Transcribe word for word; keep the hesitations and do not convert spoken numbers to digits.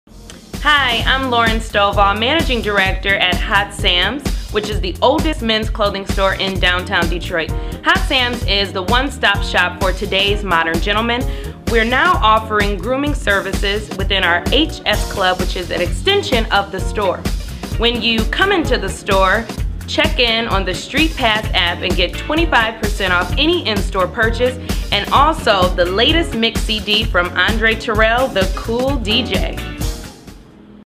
Hi, I'm Lauren Stovall, Managing Director at Hot Sam's, which is the oldest men's clothing store in downtown Detroit. Hot Sam's is the one-stop shop for today's modern gentleman. We're now offering grooming services within our H S Club, which is an extension of the store. When you come into the store, check in on the Street Pass app and get twenty-five percent off any in-store purchase, and also the latest mix C D from Andre Terrell, the Cool D J.